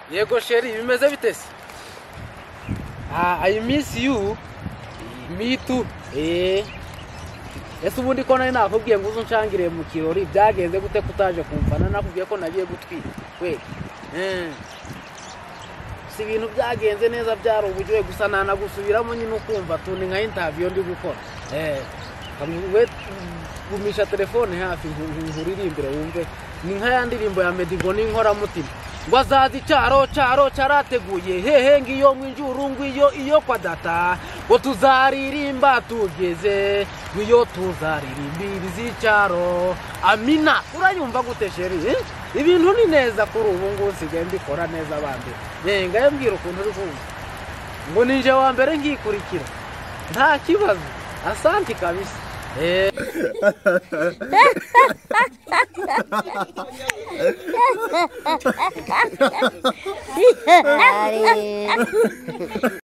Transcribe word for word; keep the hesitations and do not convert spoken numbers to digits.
Yego sheri bimeze bitese? Ah, I miss you. Me too. Eh. Ese ubundi ko nari nakubwiye ngo uzuncangire mu kirori byagenze gute kutaje kumfana nakubwiye ko nagiye gutwika. Kwe. Eh. Si ibintu byagenze neza byarubujwe gusa nanagusubiramo nyine ukumva tu ni nka interview ndi gukora. Eh. Kamwe gumisha telefone hafi nkuririmbire wumve ni nka ya ndirimbo ya Medigo n'inkora mutima ngo azazi cyaro cyaro cyarateguye hehe ngiyo mwinjuru ngwiyo iyo kwa data ngo tuzaririmba tugeze ngwiyo tuzaririmbira z'icyaro amina urayumva gute sheri eh? Ibintu ni neza kuri ubu ngo nsigaye mbikora neza bande nenga yambwira ukuntu uri kumva ngo ninje wa mbere ngikurikira nta kibazo asante kabisa eh